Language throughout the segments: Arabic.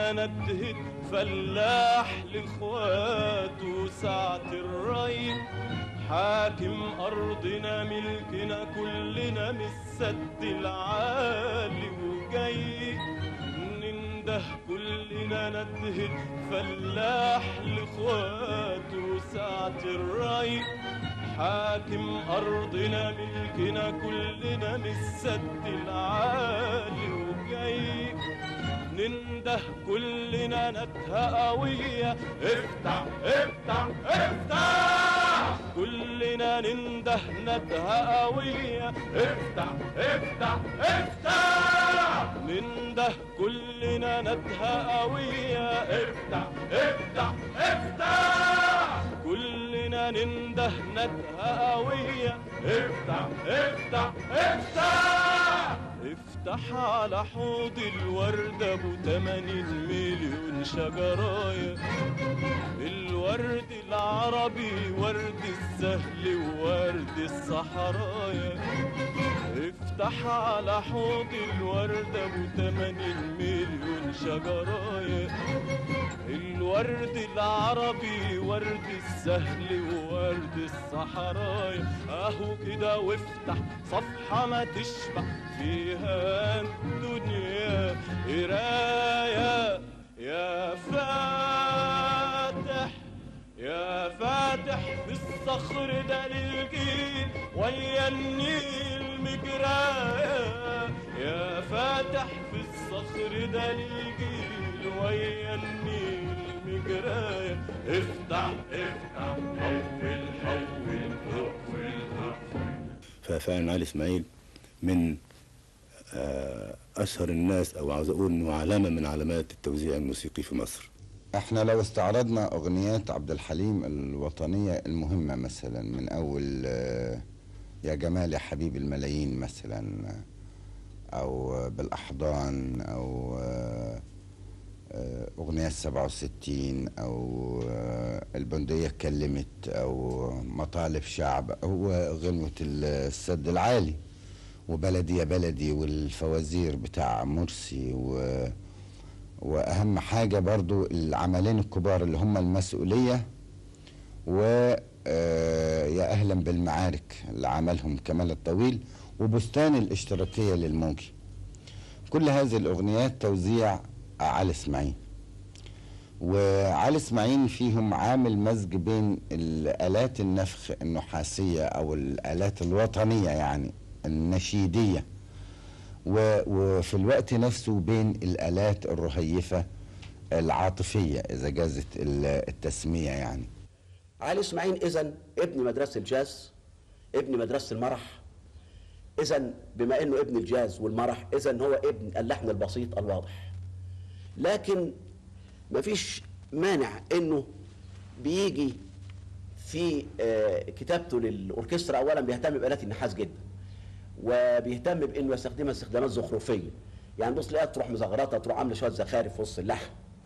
كلنا ندهت فلاح لاخواته ساعة الري، حاكم أرضنا ملكنا كلنا من السد العالي وجاي، ننده كلنا ندهت فلاح لاخواته ساعة الري، حاكم أرضنا ملكنا كلنا من السد العالي وجاي، ننده كلنا ندهة قوية افتح افتح افتح، كلنا ننده ندهة قوية افتح افتح افتح، ننده كلنا ندهة قوية افتح افتح افتح، كلنا ننده ندهة قوية افتح افتح افتح، افتح على حوض الورد ابو 80 مليون شجرايه، الورد العربي ورد السهل وورد الصحرايا، افتح على حوض الورد ابو 80 مليون شجرايه، الورد العربي ورد السهل وورد الصحرايا، اهو كده وافتح صفحة ما تشبع فيها الدنيا قراية، يا فاتح يا فاتح في الصخر ده للجيل ويا النيل مجرايا، يا فاتح في الصخر ده للجيل ويا النيل مجرايا، افتح افتح حول حول حول حول. ففعلا علي اسماعيل من اشهر الناس، او عاوز اقول انه علامه من علامات التوزيع الموسيقي في مصر. احنا لو استعرضنا اغنيات عبد الحليم الوطنيه المهمه مثلا من اول يا جمال يا حبيب الملايين مثلا، او بالاحضان، او اغنيه 67، او البندقيه اتكلمت، او مطالب شعب، هو غنوه السد العالي، وبلدي يا بلدي، والفوازير بتاع مرسي، واهم حاجه برضو العملين الكبار اللي هم المسؤوليه يا اهلا بالمعارك اللي عملهم كمال الطويل، وبستان الاشتراكيه للموجي. كل هذه الاغنيات توزيع علي اسماعيل، وعلي اسماعيل فيهم عامل مزج بين الالات النفخ النحاسيه او الالات الوطنيه يعني النشيديه، وفي الوقت نفسه بين الآلات الرهيفة العاطفية إذا جازت التسمية يعني. علي اسماعيل إذن ابن مدرسة الجاز، ابن مدرسة المرح، إذن بما إنه ابن الجاز والمرح إذن هو ابن اللحن البسيط الواضح، لكن مفيش مانع إنه بيجي في كتابته للأوركسترا أولا بيهتم بآلات النحاس جدا، وبيهتم بانه يستخدمها استخدامات زخرفيه، يعني بص تلاقيها تروح مزغرطه، تروح عامله شويه زخارف في وسط اللحن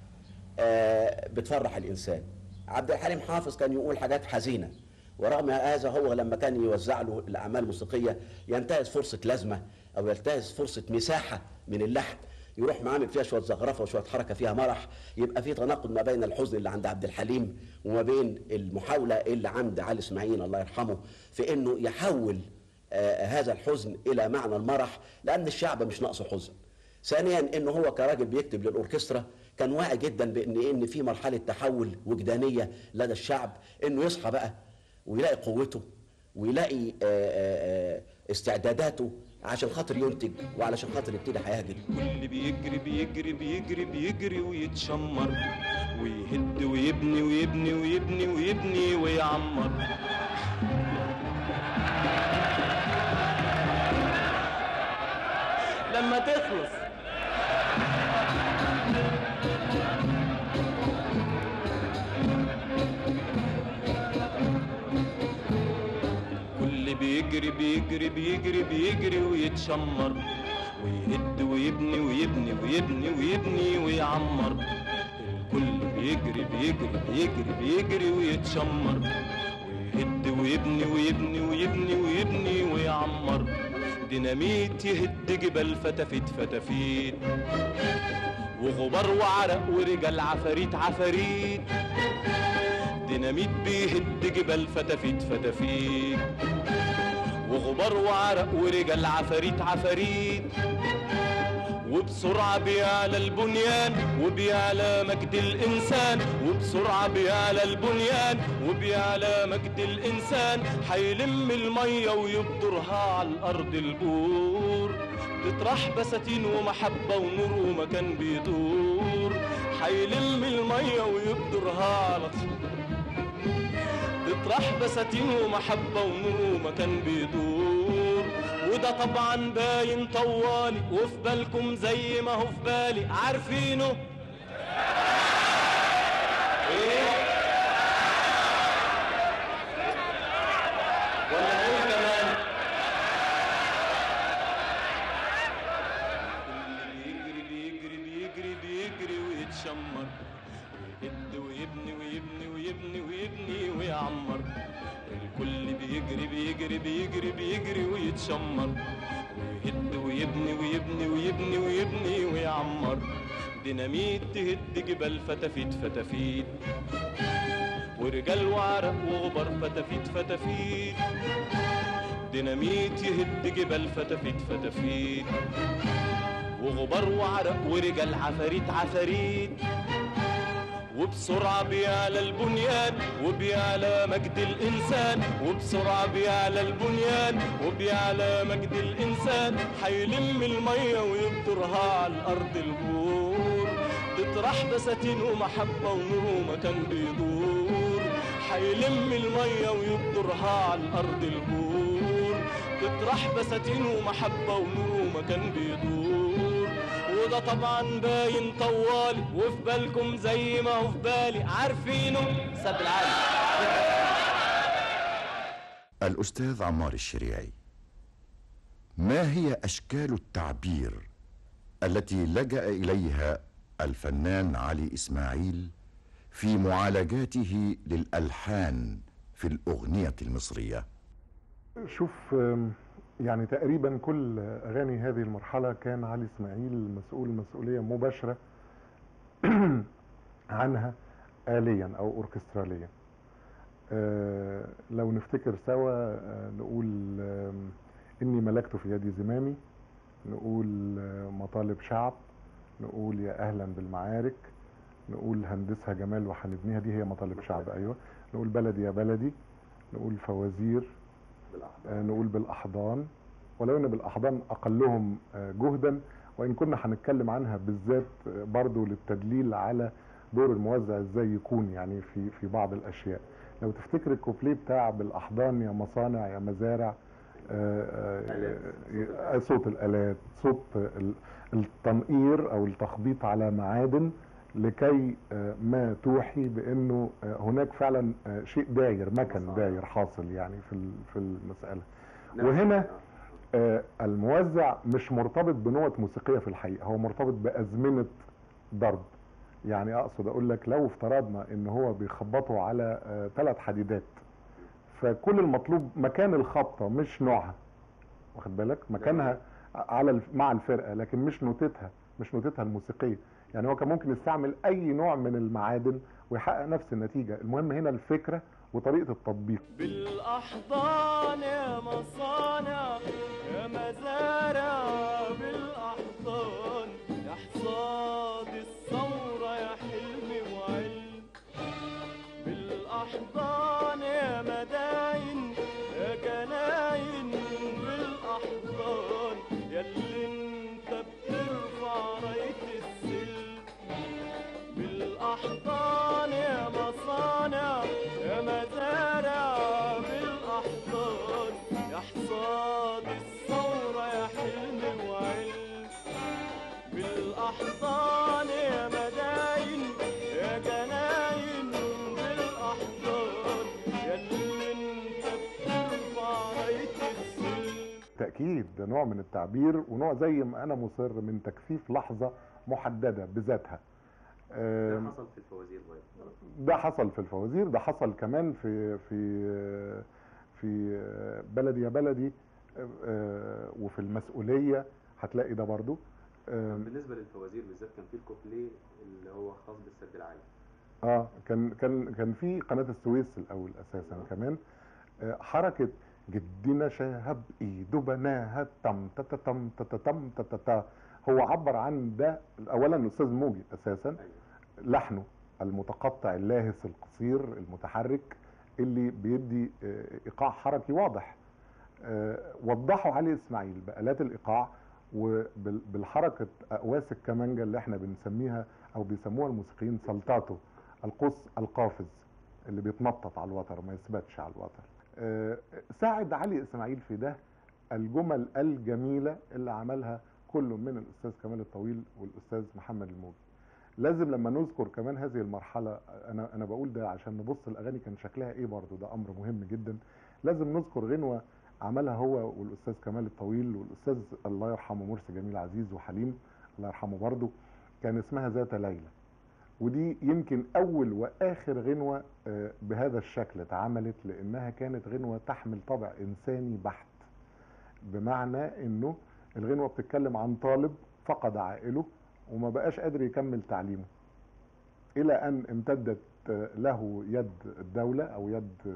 بتفرح الانسان. عبد الحليم حافظ كان يقول حاجات حزينه، ورغم هذا هو لما كان يوزع له الاعمال الموسيقيه ينتهز فرصه لازمه او ينتهز فرصه مساحه من اللحن يروح معامل فيها شويه زخرفه وشويه حركه فيها مرح، يبقى في تناقض ما بين الحزن اللي عند عبد الحليم وما بين المحاوله اللي عند علي اسماعيل الله يرحمه في انه يحول هذا الحزن الى معنى المرح، لان الشعب مش ناقصه حزن. ثانيا انه هو كراجل بيكتب للاوركسترا كان واعي جدا بان في مرحله تحول وجدانيه لدى الشعب، انه يصحى بقى ويلاقي قوته ويلاقي استعداداته عشان خاطر ينتج وعلشان خاطر يبتدي حياه جديده. واللي بيجري بيجري بيجري بيجري ويتشمر ويهد ويبني ويبني ويبني ويبني ويعمر، لما تخلص كل بيجري بيجري بيجري بيجري ويتشمر ويهد ويبني ويبني ويبني ويبني ويعمر، الكل بيجري بيجري بيجري بيجري ويتشمر ويهد ويبني ويبني ويبني ويبني ويعمر، ديناميت يهد جبال فتافيت فتافيت، وغبار وعرق ورجال عفاريت عفاريت. ديناميت بيهد جبال فتافيت فتافيت، وغبار وعرق ورجال عفاريت عفاريت. وبسرعة بيعلى البنيان وبيعلى مجد الإنسان، وبسرعة بيعلى البنيان وبيعلى مجد الإنسان. حيلم المية ويبدرها على الأرض البور، تطرح بساتين ومحبة ونور ومكان بيدور. حيلم المية ويبدرها على تطرح بساتين ومحبة ونور ومكان بيدور. وده طبعا باين طوالي وفي بالكم زي ما هو في بالي، عارفينه ايه ولا نقول كمان؟ اللي بيجري بيجري بيجري بيجري ويتشمر، ويهد ويبني ويبني ويبني ويبني ويعمر. الكل بيجري بيجري بيجري بيجري ويتشمر، ويهد ويبني ويبني ويبني ويبني ويعمر. ديناميت تهد جبال فتافيت فتافيت، ورجال وعرق وغبار فتافيت فتافيت. ديناميت يهد جبال فتافيت فتافيت، وغبار وعرق ورجال عفاريت عفاريت. وبسرعة بيعلى البنيان وبيعلى مجد الإنسان، وبسرعة بيعلى البنيان وبيعلى مجد الإنسان. حيلم المية ويبدرها على الأرض البور، تطرح بساتين ومحبة ونور ومكان بيدور. حيلم المية ويبدرها على الأرض البور، تطرح بساتين ومحبة ونور ومكان بيدور. وده طبعا باين طوالي وفي بالكم زي ما هو في بالي، عارفينه سب العالم. الأستاذ عمار الشريعي، ما هي أشكال التعبير التي لجأ إليها الفنان علي إسماعيل في معالجاته للألحان في الأغنية المصرية؟ شوف، يعني تقريبا كل أغاني هذه المرحلة كان علي إسماعيل مسؤولية مباشرة عنها آليا أو أوركستراليا. لو نفتكر سوا نقول إني ملكت في يدي زمامي، نقول مطالب شعب، نقول يا أهلا بالمعارك، نقول هندسها جمال وحنبنيها، دي هي مطالب شعب، أيوة. نقول بلدي يا بلدي، نقول فوازير، نقول بالأحضان، ولو ان بالأحضان أقلهم جهدا، وإن كنا هنتكلم عنها بالذات برضو للتدليل على دور الموزع ازاي يكون يعني في بعض الأشياء. لو تفتكر الكوبليه بتاع بالأحضان يا مصانع يا مزارع، صوت الآلات، صوت التنقير أو التخبيط على معادن، لكي ما توحي بأنه هناك فعلا شيء داير، مكان داير حاصل يعني في المسألة. وهنا الموزع مش مرتبط بنوت موسيقية في الحقيقة، هو مرتبط بأزمنة ضرب. يعني أقصد أقول لك لو افترضنا إن هو بيخبطوا على 3 حديدات، فكل المطلوب مكان الخبطة مش نوعها، واخد بالك، مكانها على مع الفرقة، لكن مش نوتتها الموسيقية. يعني هو كان ممكن يستعمل أي نوع من المعادن ويحقق نفس النتيجة. المهم هنا الفكرة وطريقة التطبيق. بالأحضان يا مصانع يا مزارع، بالأحضان يا حصاد الثورة يا حلم وعلم. بالأحضان يا مداين يا جناين، بالأحضان ياللي انت بترفع راية السلم. بالأحضان يا مصانع يا مزارع، بالأحضان يا حصاد الثورة يا حلم وعلم. بالأحضان يا مداين يا جناين، بالأحضان ياللي انت بترفع راية السلم. تأكيد ده نوع من التعبير، ونوع زي ما أنا مصر من تكثيف لحظة محددة بذاتها. ده حصل في الفوازير برضه. ده حصل في الفوازير، ده حصل كمان في بلدي يا بلدي، وفي المسؤوليه هتلاقي ده برضو. بالنسبه للفوازير بالذات كان في الكوبليه اللي هو خاص بالسد العالي. كان في قناه السويس الاول اساسا كمان. حركه جدنا شهب ايده بناها تم تتم تتم تتتا، هو عبر عن ده اولا الاستاذ موجي اساسا. لحنه المتقطع اللاهس القصير المتحرك اللي بيدي ايقاع حركي واضح، وضحوا علي اسماعيل بآلات الايقاع وبالحركه اقواس الكمانجه اللي احنا بنسميها او بيسموها الموسيقيين سلطاتو، القوس القافز اللي بيتنطط على الوتر ما يثبتش على الوتر. ساعد علي اسماعيل في ده الجمل الجميله اللي عملها كل من الاستاذ كمال الطويل والاستاذ محمد الموجي. لازم لما نذكر كمان هذه المرحله، انا بقول ده عشان نبص الاغاني كان شكلها ايه، برضو ده امر مهم جدا. لازم نذكر غنوه عملها هو والاستاذ كمال الطويل والاستاذ الله يرحمه مرسي جميل عزيز وحليم الله يرحمه برضو، كان اسمها ذات ليلى. ودي يمكن اول واخر غنوه بهذا الشكل اتعملت، لانها كانت غنوه تحمل طابع انساني بحت، بمعنى انه الغنوه بتتكلم عن طالب فقد عائله وما بقاش قادر يكمل تعليمه، الى ان امتدت له يد الدوله او يد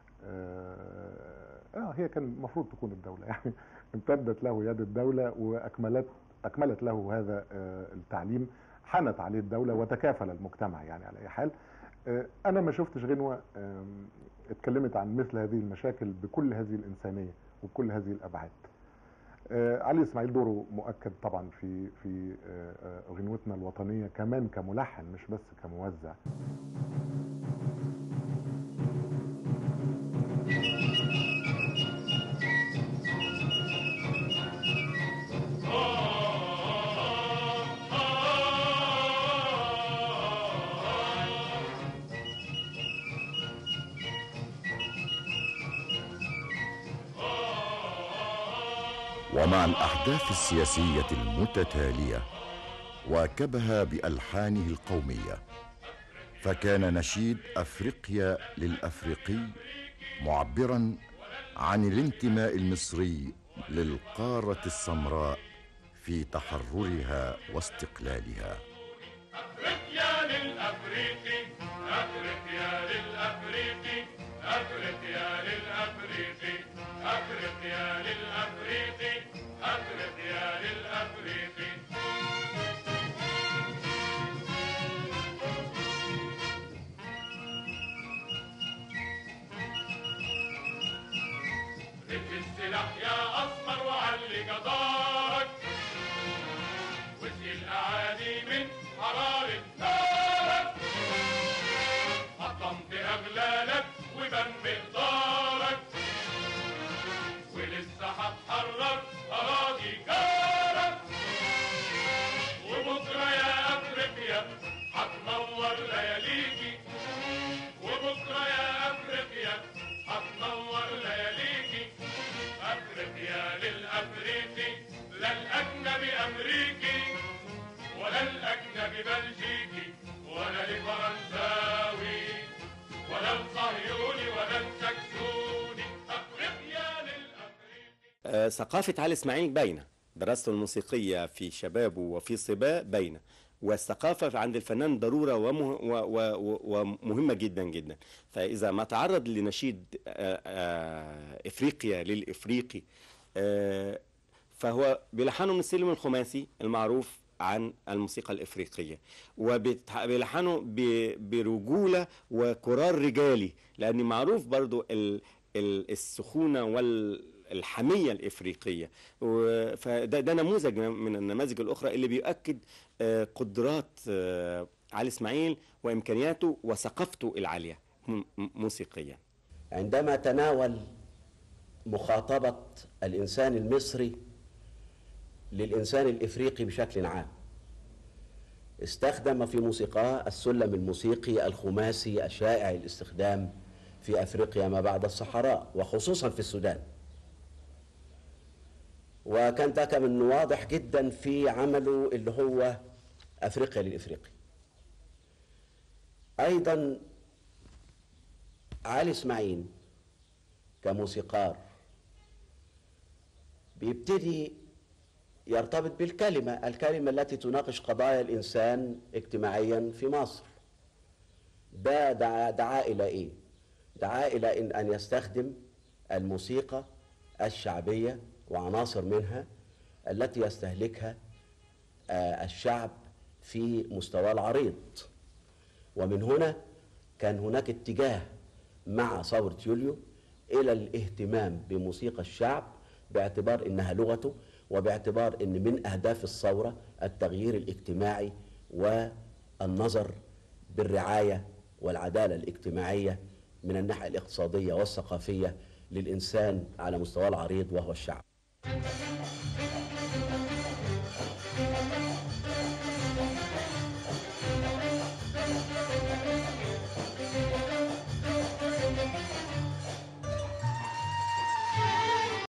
هي كان المفروض تكون الدوله يعني امتدت له يد الدوله واكملت له هذا التعليم، حنت عليه الدوله وتكافل المجتمع. يعني على اي حال انا ما شفتش غنوه اتكلمت عن مثل هذه المشاكل بكل هذه الانسانيه وبكل هذه الابعاد. علي اسماعيل دوره مؤكد طبعا في غنوتنا الوطنيه كمان كملحن مش بس كموزع. ومع الأحداث السياسية المتتالية واكبها بألحانه القومية، فكان نشيد أفريقيا للأفريقي معبرا عن الانتماء المصري للقارة السمراء في تحررها واستقلالها. أفريقيا للأفريقي، أفريقيا للأفريقي، أفريقيا للأفريقي، أفريقيا للأفريقي، أفريقيا للأفريقي. رف السلاح يا أسمر وعلي جدارك، واسقي الأعادي من حرارة نارك، حطم بأغلالك وبان مقدارك، ولسه هتحرر أراضي جارك، وبكرة يا أفريقيا هتنور لياليكي، وبكرة يا أفريقيا هتنور لياليكي. أفريقيا للأفريقي، لا الأجنبي أمريكي ولا الأجنبي بلجيكي ولا الفرنساوي ولا الصهيوني ولا السكسوني. أفريقيا للأفريقي. ثقافة علي إسماعيل باينة، دراسته الموسيقية في شبابه وفي صباه باينة، والثقافة عند الفنان ضرورة ومهمة جدا جدا. فإذا ما تعرض لنشيد إفريقيا للإفريقي فهو بيلحنه من السلم الخماسي المعروف عن الموسيقى الإفريقية، وبيلحنه برجولة وكرار رجالي، لأن معروف برضو السخونة والحمية الإفريقية. فده نموذج من النماذج الأخرى اللي بيؤكد قدرات علي إسماعيل وإمكانياته وثقافته العالية موسيقيا. عندما تناول مخاطبة الإنسان المصري للإنسان الإفريقي بشكل عام، استخدم في موسيقاه السلم الموسيقي الخماسي الشائع الاستخدام في أفريقيا ما بعد الصحراء وخصوصا في السودان، وكان ده كان واضح جدا في عمله اللي هو أفريقيا للإفريقي. أيضا علي إسماعيل كموسيقار بيبتدي يرتبط بالكلمة، الكلمة التي تناقش قضايا الإنسان اجتماعيا في مصر. ده دعا إلى إيه؟ دعا إلى أن يستخدم الموسيقى الشعبية وعناصر منها التي يستهلكها الشعب في مستوى العريض. ومن هنا كان هناك اتجاه مع ثورة يوليو إلى الاهتمام بموسيقى الشعب باعتبار إنها لغته، وباعتبار إن من أهداف الثورة التغيير الاجتماعي والنظر بالرعاية والعدالة الاجتماعية من الناحية الاقتصادية والثقافية للإنسان على مستوى العريض وهو الشعب.